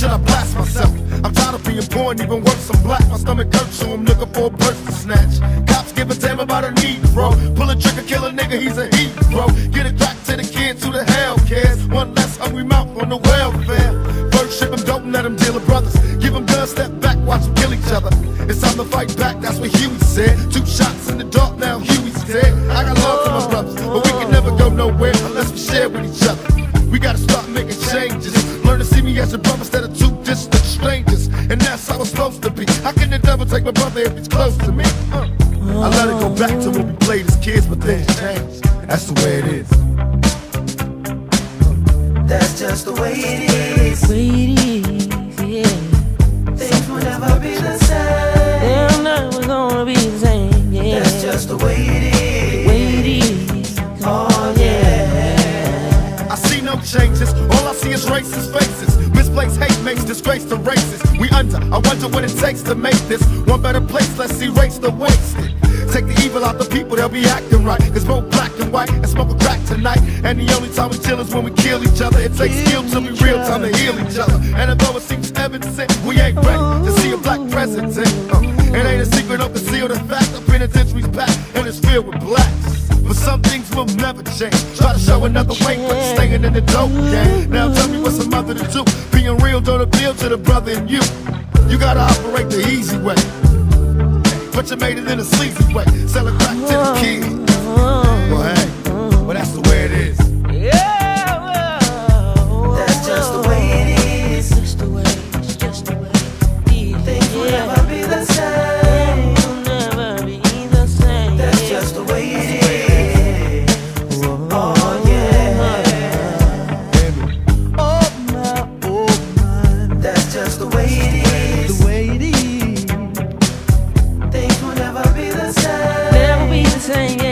should I blast myself? I'm tired of being poor and even worse, I'm black. My stomach hurts, so I'm looking for a purse to snatch. Cops give a damn about a need, bro. Pull a trigger, kill a nigga, he's a heat, bro. Get it back to the kids who the hell cares. One less hungry mouth on the welfare. First ship them, don't let them deal with brothers. Give them guns, step back, watch them kill each other. It's time to fight back, that's what Huey said. 2 shots in the dark, now Huey's dead. I got love for my brothers, but we can never go nowhere unless we share with each other. We gotta start making changes. Learn to see me as a brother instead of 2 distant strangers. And that's how it's supposed to be. How can the devil take my brother if he's close to me? I let it go back to when we played as kids, but things changed. That's the way it is. That's just the way it is. Things will never be the same. They're never gonna be the same. Yeah. That's just the way it is. Oh yeah. I see no changes. All I see is racist faces. Misplaced hate makes disgrace to races. We under. I wonder what it takes to make this one better place. Let's erase the wasted. Take the evil out the people, they'll be acting right. Cause both black and white and smoke a crack tonight. And the only time we chill is when we kill each other. It takes skill to be real time to heal each other. And although it seems evident, we ain't ready to see a black president. It ain't a secret, don't conceal the fact. The penitentiary's packed and it's filled with blacks. But some things will never change. Try to show another way, but you're staying in the dope game. Now tell me what's a mother to do. Being real don't appeal to the brother in you. You gotta operate the easy way, but you made it in a sleazy way. Sell it back to the kids. Well, hey, well that's the way it is. That's just the way it is. Just the way, it's just the way it is. Things will never be the same. Will never be the same. That's just the way it is. Oh yeah. That's just the way it is. Things will never be the same. Never be the same.